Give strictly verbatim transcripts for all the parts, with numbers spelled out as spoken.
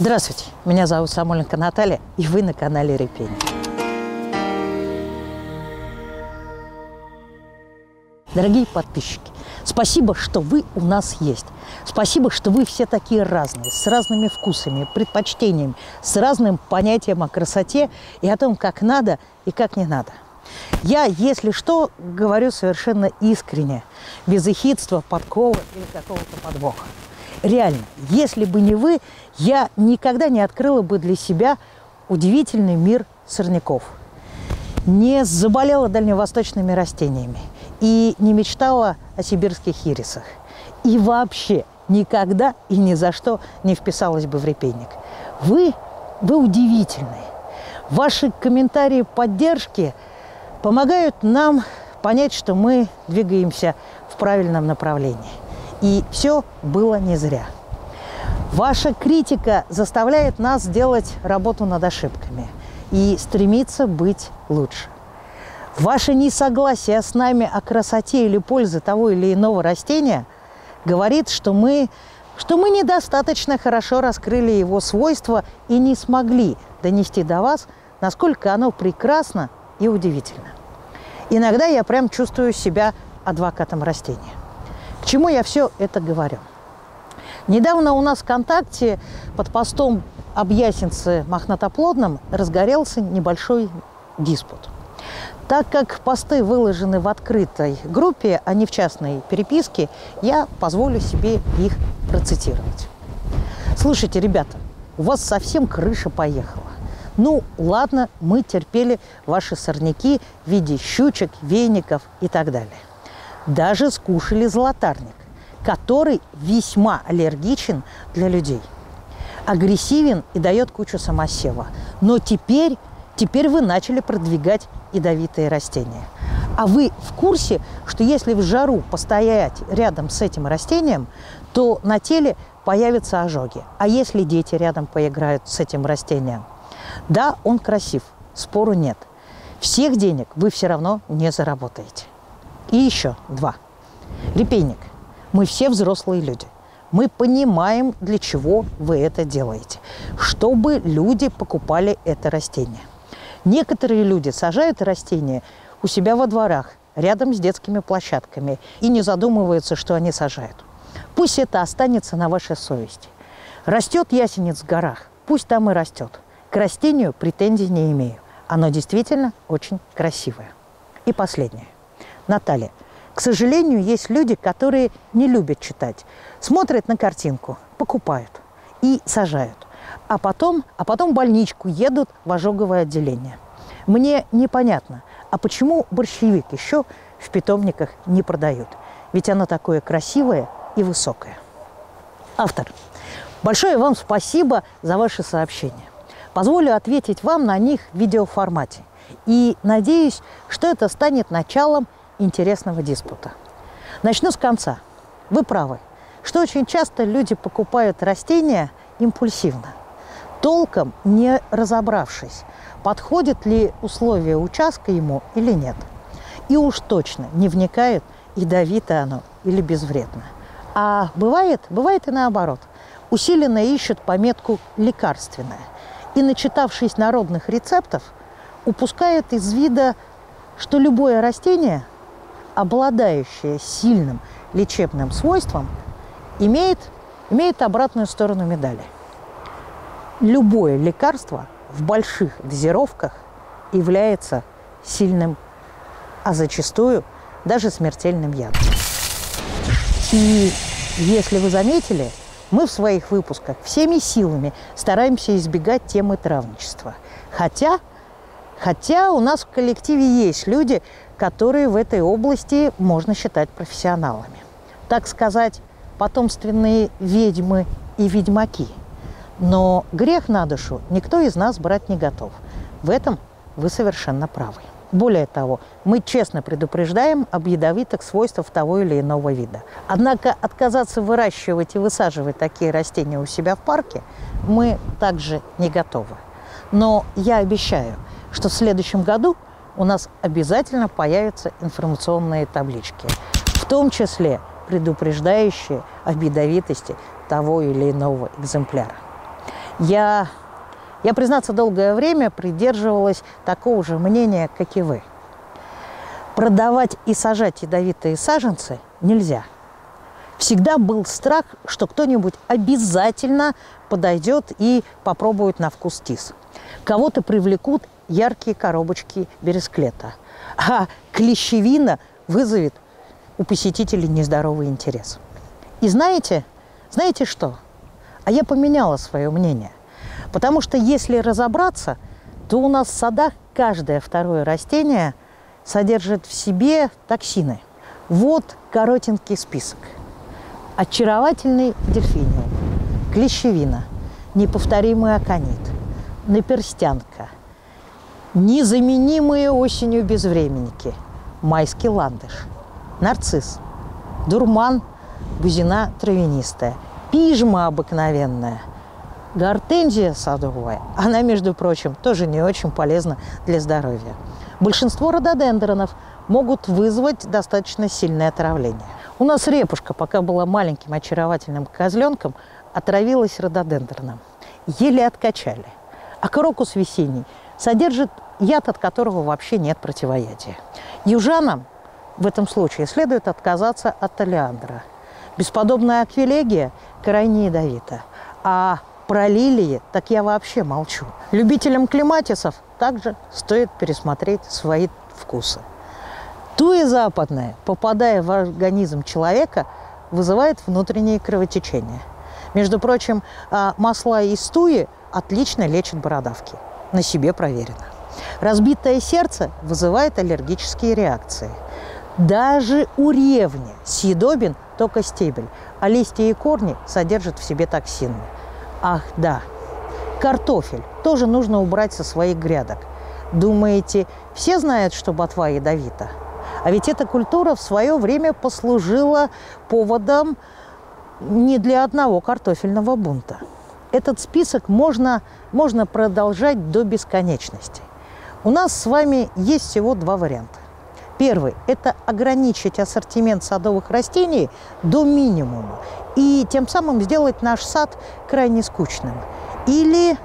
Здравствуйте, меня зовут Самойленко Наталья, и вы на канале Репейник. Дорогие подписчики, спасибо, что вы у нас есть. Спасибо, что вы все такие разные, с разными вкусами, предпочтениями, с разным понятием о красоте и о том, как надо и как не надо. Я, если что, говорю совершенно искренне, без ехидства, подкола или какого-то подвоха. Реально, если бы не вы, я никогда не открыла бы для себя удивительный мир сорняков. Не заболела дальневосточными растениями и не мечтала о сибирских ирисах. И вообще никогда и ни за что не вписалась бы в репейник. Вы, вы удивительные. Ваши комментарии поддержки помогают нам понять, что мы двигаемся в правильном направлении. И все было не зря. Ваша критика заставляет нас делать работу над ошибками и стремиться быть лучше. Ваше несогласие с нами о красоте или пользе того или иного растения говорит, что мы, что мы недостаточно хорошо раскрыли его свойства и не смогли донести до вас, насколько оно прекрасно и удивительно. Иногда я прям чувствую себя адвокатом растения. К чему я все это говорю? Недавно у нас ВКонтакте под постом об ясенце мохнатоплодном разгорелся небольшой диспут. Так как посты выложены в открытой группе, а не в частной переписке, я позволю себе их процитировать. Слушайте, ребята, у вас совсем крыша поехала. Ну, ладно, мы терпели ваши сорняки в виде щучек, веников и так далее. Даже скушали золотарник, который весьма аллергичен для людей. Агрессивен и дает кучу самосева. Но теперь, теперь вы начали продвигать ядовитые растения. А вы в курсе, что если в жару постоять рядом с этим растением, то на теле появятся ожоги? А если дети рядом поиграют с этим растением? Да, он красив, спору нет. Всех денег вы все равно не заработаете. И еще два. Репейник. Мы все взрослые люди. Мы понимаем, для чего вы это делаете. Чтобы люди покупали это растение. Некоторые люди сажают растения у себя во дворах, рядом с детскими площадками, и не задумываются, что они сажают. Пусть это останется на вашей совести. Растет ясенец в горах, пусть там и растет. К растению претензий не имею. Оно действительно очень красивое. И последнее. Наталья, к сожалению, есть люди, которые не любят читать. Смотрят на картинку, покупают и сажают. А потом, а потом в больничку едут в ожоговое отделение. Мне непонятно, а почему борщевик еще в питомниках не продают? Ведь оно такое красивое и высокое. Автор, большое вам спасибо за ваши сообщения. Позволю ответить вам на них в видеоформате. И надеюсь, что это станет началом интересного диспута. Начну с конца. Вы правы, что очень часто люди покупают растения импульсивно, толком не разобравшись, подходят ли условия участка ему или нет. И уж точно не вникают, ядовито оно или безвредно. А бывает, бывает и наоборот. Усиленно ищут пометку «лекарственное» и, начитавшись народных рецептов, упускают из вида, что любое растение, обладающее сильным лечебным свойством, имеет, имеет обратную сторону медали. Любое лекарство в больших дозировках является сильным, а зачастую даже смертельным ядом. И если вы заметили, мы в своих выпусках всеми силами стараемся избегать темы травничества. Хотя, хотя у нас в коллективе есть люди, которые в этой области можно считать профессионалами. Так сказать, потомственные ведьмы и ведьмаки. Но грех на душу никто из нас брать не готов. В этом вы совершенно правы. Более того, мы честно предупреждаем об ядовитых свойствах того или иного вида. Однако отказаться выращивать и высаживать такие растения у себя в парке мы также не готовы. Но я обещаю, что в следующем году у нас обязательно появятся информационные таблички, в том числе предупреждающие об ядовитости того или иного экземпляра. Я, я, признаться, долгое время придерживалась такого же мнения, как и вы. Продавать и сажать ядовитые саженцы нельзя. Всегда был страх, что кто-нибудь обязательно подойдет и попробует на вкус тис. Кого-то привлекут яркие коробочки бересклета, а клещевина вызовет у посетителей нездоровый интерес. И знаете, знаете что? А я поменяла свое мнение. Потому что если разобраться, то у нас в садах каждое второе растение содержит в себе токсины. Вот коротенький список. Очаровательный дельфиниум, клещевина, неповторимый аконит, наперстянка, незаменимые осенью безвременники, майский ландыш, нарцисс, дурман, бузина травянистая, пижма обыкновенная, гортензия садовая. Она, между прочим, тоже не очень полезна для здоровья. Большинство рододендронов могут вызвать достаточно сильное отравление. У нас репушка, пока была маленьким очаровательным козленком, отравилась рододендроном. Еле откачали. А крокус весенний содержит яд, от которого вообще нет противоядия. Южанам в этом случае следует отказаться от олеандра. Бесподобная аквилегия крайне ядовита. А про лилии так я вообще молчу. Любителям клематисов также стоит пересмотреть свои вкусы. Туя западная, попадая в организм человека, вызывает внутреннее кровотечение. Между прочим, масла из туи отлично лечат бородавки. На себе проверено. Разбитое сердце вызывает аллергические реакции. Даже у ревни съедобен только стебель, а листья и корни содержат в себе токсины. Ах, да, картофель тоже нужно убрать со своих грядок. Думаете, все знают, что ботва ядовита? А ведь эта культура в свое время послужила поводом не для одного картофельного бунта. Этот список можно, можно продолжать до бесконечности. У нас с вами есть всего два варианта. Первый – это ограничить ассортимент садовых растений до минимума и тем самым сделать наш сад крайне скучным. Или,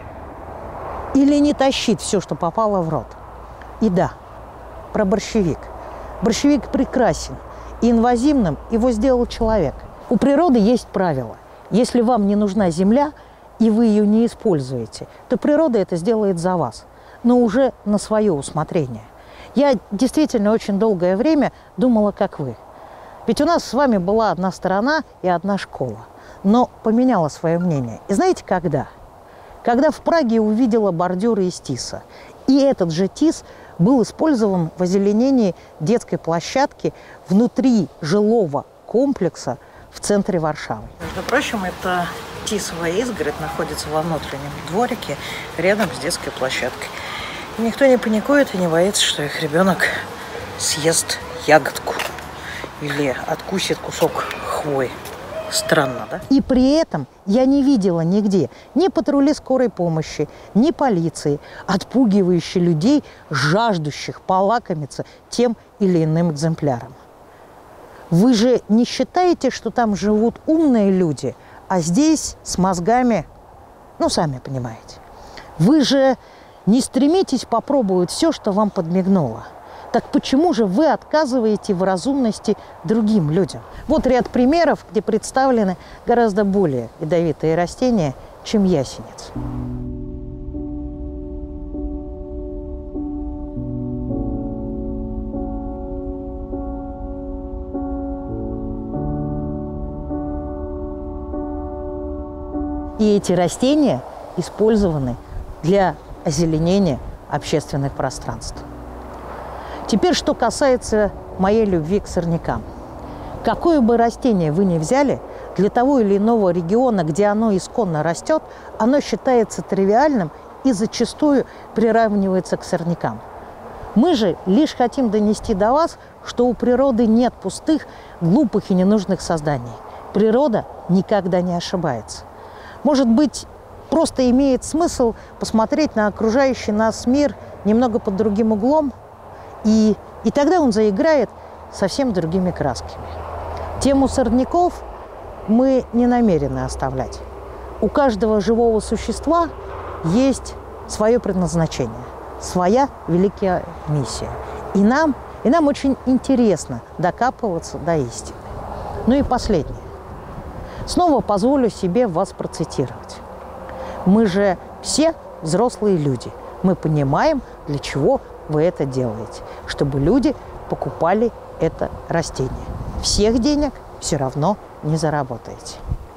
или не тащить все, что попало в рот. И да, про борщевик. Борщевик прекрасен, и инвазивным его сделал человек. У природы есть правило. Если вам не нужна земля, и вы ее не используете, то природа это сделает за вас, но уже на свое усмотрение. Я действительно очень долгое время думала, как вы. Ведь у нас с вами была одна сторона и одна школа, но поменяла свое мнение. И знаете, когда? Когда в Праге увидела бордюры из тиса. И этот же тис был использован в озеленении детской площадки внутри жилого комплекса в центре Варшавы. Между прочим, это тисовая изгородь находится во внутреннем дворике рядом с детской площадкой. И никто не паникует и не боится, что их ребенок съест ягодку или откусит кусок хвои. Странно, да? И при этом я не видела нигде ни патрули скорой помощи, ни полиции, отпугивающей людей, жаждущих полакомиться тем или иным экземпляром. Вы же не считаете, что там живут умные люди, а здесь с мозгами, ну, сами понимаете. Вы же не стремитесь попробовать все, что вам подмигнуло. Так почему же вы отказываете в разумности другим людям? Вот ряд примеров, где представлены гораздо более ядовитые растения, чем ясенец. И эти растения использованы для озеленения общественных пространств. Теперь, что касается моей любви к сорнякам. Какое бы растение вы ни взяли, для того или иного региона, где оно исконно растет, оно считается тривиальным и зачастую приравнивается к сорнякам. Мы же лишь хотим донести до вас, что у природы нет пустых, глупых и ненужных созданий. Природа никогда не ошибается. Может быть, просто имеет смысл посмотреть на окружающий нас мир немного под другим углом, и, и тогда он заиграет совсем другими красками. Тему сорняков мы не намерены оставлять. У каждого живого существа есть свое предназначение, своя великая миссия. И нам, и нам очень интересно докапываться до истины. Ну и последнее. Снова позволю себе вас процитировать. Мы же все взрослые люди. Мы понимаем, для чего вы это делаете. Чтобы люди покупали это растение. Всех денег все равно не заработаете.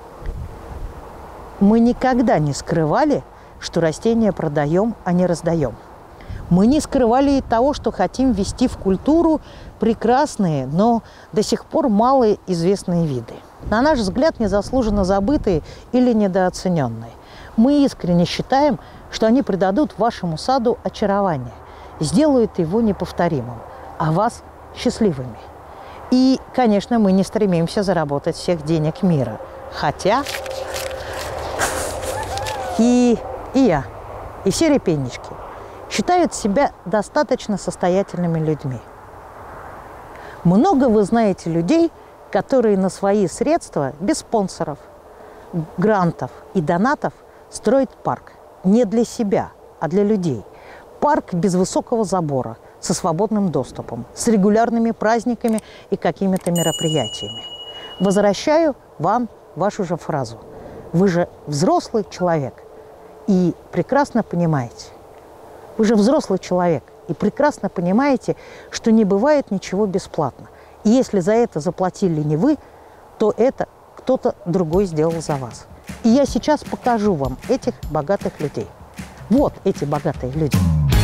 Мы никогда не скрывали, что растения продаем, а не раздаем. Мы не скрывали и того, что хотим ввести в культуру прекрасные, но до сих пор малоизвестные виды. На наш взгляд, незаслуженно забытые или недооцененные. Мы искренне считаем, что они придадут вашему саду очарование, сделают его неповторимым, а вас счастливыми. И, конечно, мы не стремимся заработать всех денег мира. Хотя и, и я, и все репейнички считают себя достаточно состоятельными людьми. Много вы знаете людей, которые на свои средства, без спонсоров, грантов и донатов, строят парк. Не для себя, а для людей. Парк без высокого забора, со свободным доступом, с регулярными праздниками и какими-то мероприятиями. Возвращаю вам вашу же фразу. Вы же взрослый человек и прекрасно понимаете. Вы же взрослый человек и прекрасно понимаете, что не бывает ничего бесплатно. И если за это заплатили не вы, то это кто-то другой сделал за вас. И я сейчас покажу вам этих богатых людей. Вот эти богатые люди.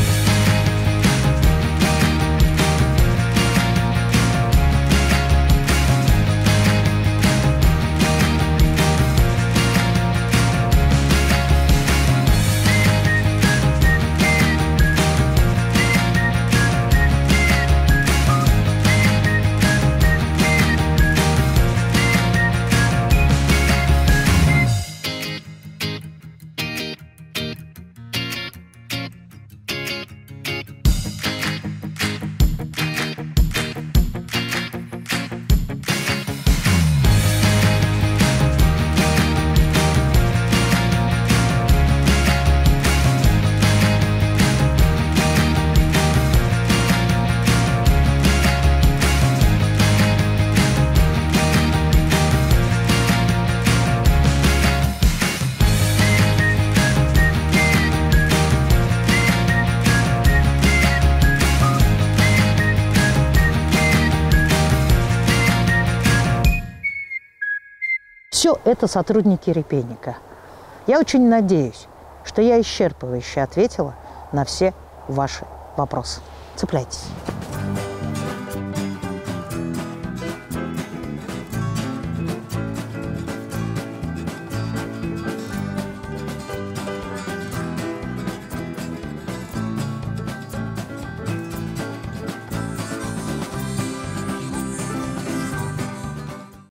Все это сотрудники репейника. Я очень надеюсь, что я исчерпывающе ответила на все ваши вопросы. Цепляйтесь.